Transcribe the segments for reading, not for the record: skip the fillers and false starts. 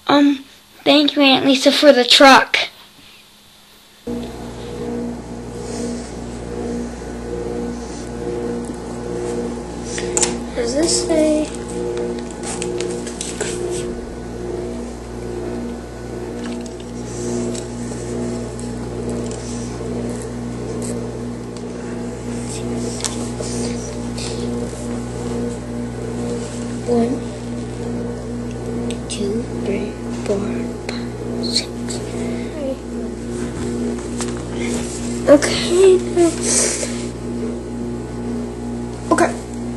Thank you, Aunt Lisa, for the truck. Does this say? One, 2, 3, 4, 5, 6. Okay. Okay.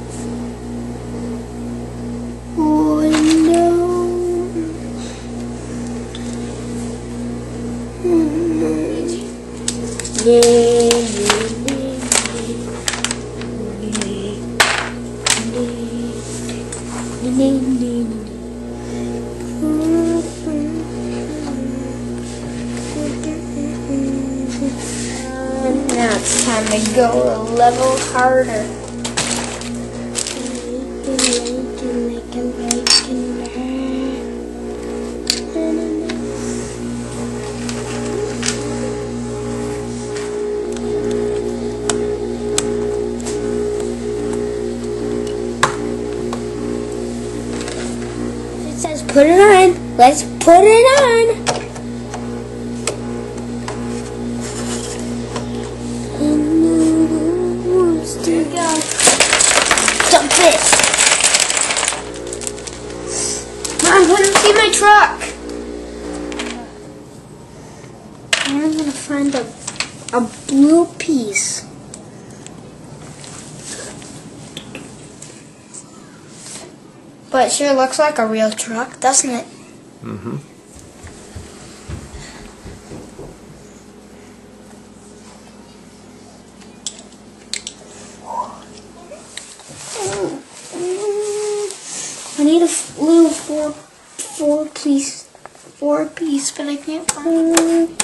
Oh no. Now it's time to go a level harder. It says put it on. Let's put it on. There we go. Jump this. Mom, let me see my truck. I'm gonna find a blue piece. But it sure looks like a real truck, doesn't it? Mm-hmm. I need a little four piece, but I can't find it.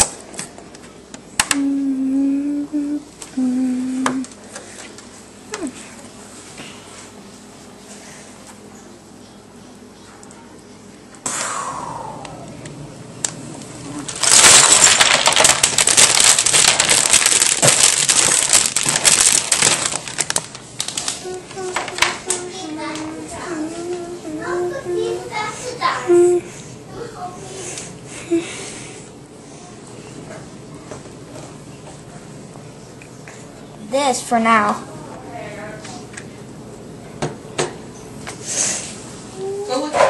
This for now. Go look.